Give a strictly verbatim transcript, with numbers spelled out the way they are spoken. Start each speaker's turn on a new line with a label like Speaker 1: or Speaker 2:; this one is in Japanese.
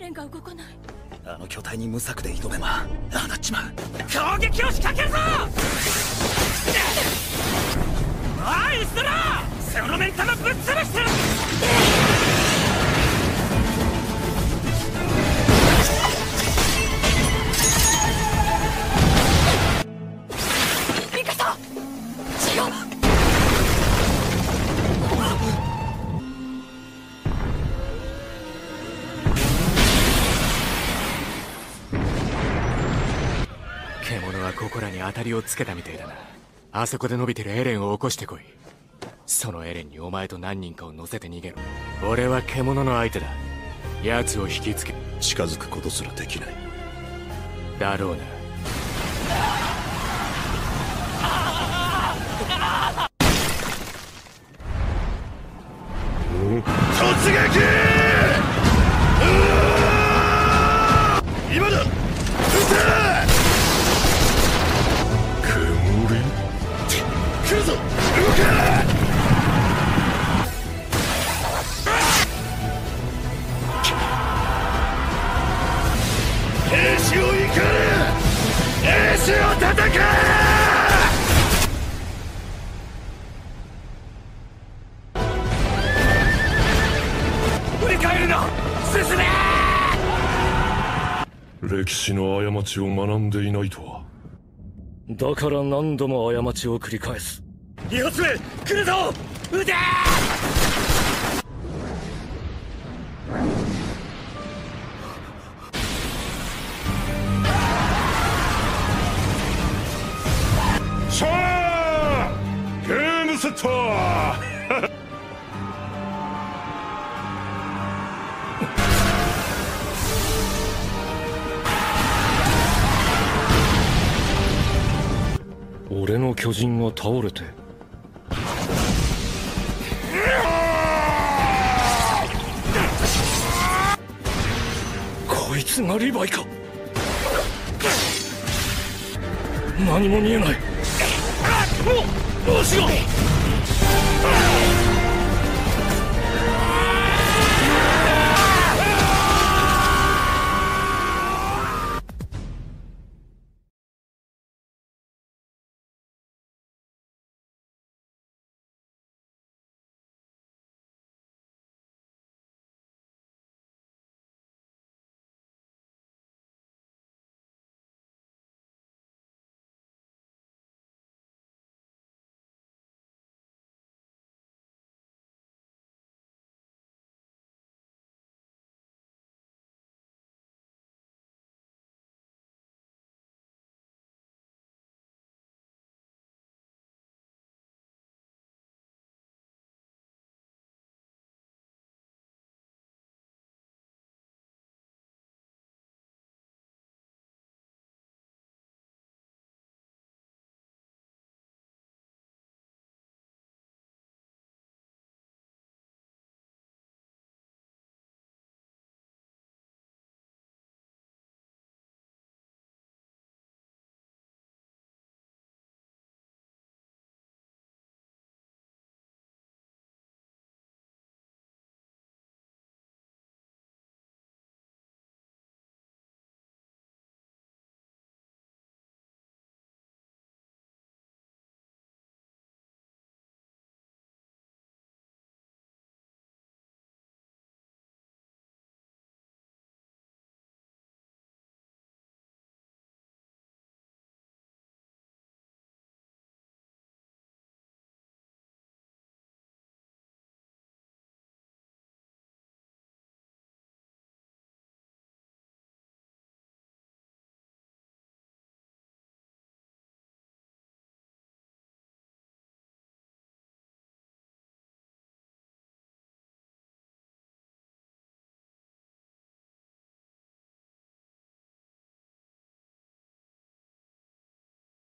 Speaker 1: レンが動かない。
Speaker 2: あの巨体に無策で挑めばああなっちまう。
Speaker 3: 攻撃を仕掛けるぞ。おいウストラー、その目ん玉ぶっ潰してる。
Speaker 1: ミカサ、違う。
Speaker 4: 獣はここらに当たりをつけたみてえだな。あそこで伸びてるエレンを起こしてこい。そのエレンにお前と何人かを乗せて逃げろ。俺は獣の相手だ。奴を引きつけ。
Speaker 5: 近づくことすらできない。
Speaker 4: だろうな。
Speaker 5: 突撃！今だ！撃て！煙？来るぞ！動け！兵士を怒れ！兵士を叩け！
Speaker 3: 振り返るな！進め！
Speaker 5: 歴史の過ちを学んでいないとは。
Speaker 6: だから何度も過ちを繰り返す。
Speaker 3: 二発目来るぞ！撃て！
Speaker 5: シャー！ゲームセット！
Speaker 6: 俺の巨人が倒れて。こいつがリヴァイか。何も見えない。足が！